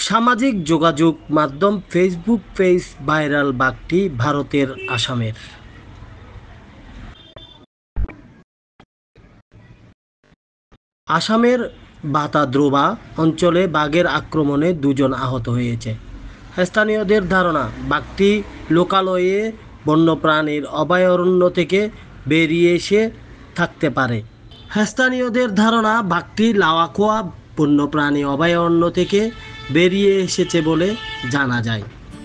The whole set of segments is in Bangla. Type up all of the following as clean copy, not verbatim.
সামাজিক যোগাযোগ মাধ্যম ফেসবুক পেজ ভাইরাল বাঘটি ভারতের আসামের। আসামের বাতাদ্রোবা অঞ্চলে বাঘের আক্রমণে 2 জন আহত হয়েছে। স্থানীয়দের ধারণা বাঘটি লোকালয়ে বন্যপ্রাণীর অভয়ারণ্য থেকে বেরিয়ে এসে থাকতে পারে। স্থানীয়দের ধারণা বাঘটি লাওয়াখোয়া বন্যপ্রাণী অভয়ারণ্য থেকে বেরিয়ে এসেছে বলে জানা যায়।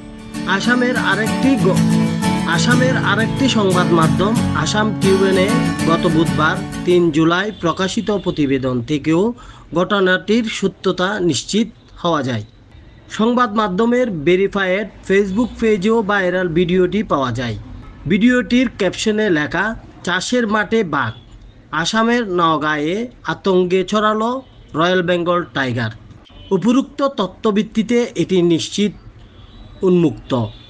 আসামের আরেকটি সংবাদ মাধ্যম আসাম ট্রিবিউনে গত বুধবার 3 জুলাই প্রকাশিত প্রতিবেদন থেকেও ঘটনাটির সত্যতা নিশ্চিত হওয়া যায়। সংবাদ মাধ্যমের ভেরিফায়েড ফেসবুক পেজেও ভাইরাল ভিডিওটি পাওয়া যায়। ভিডিওটির ক্যাপশনে লেখা চাষের মাঠে বাঘ, আসামের নওগাঁয়ে আতঙ্কে ছড়ালো রয়্যাল বেঙ্গল টাইগার। উপরোক্ত তথ্যভিত্তিতে এটি নিশ্চিত উন্মুক্ত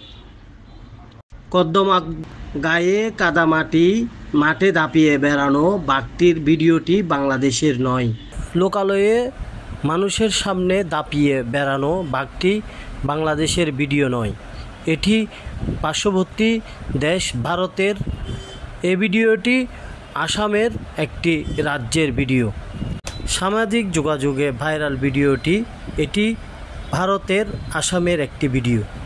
কর্দমা গায়ে কাদামাটি মাঠে দাপিয়ে বেড়ানো বাঘটির ভিডিওটি বাংলাদেশের নয়। লোকালয়ে মানুষের সামনে দাপিয়ে বেড়ানো বাঘটি বাংলাদেশের ভিডিও নয়, এটি পার্শ্ববর্তী দেশ ভারতের। এই ভিডিওটি আসামের একটি রাজ্যের ভিডিও। সামাজিক যোগাযোগে ভাইরাল ভিডিওটি এটি ভারতের আসামের একটি ভিডিও।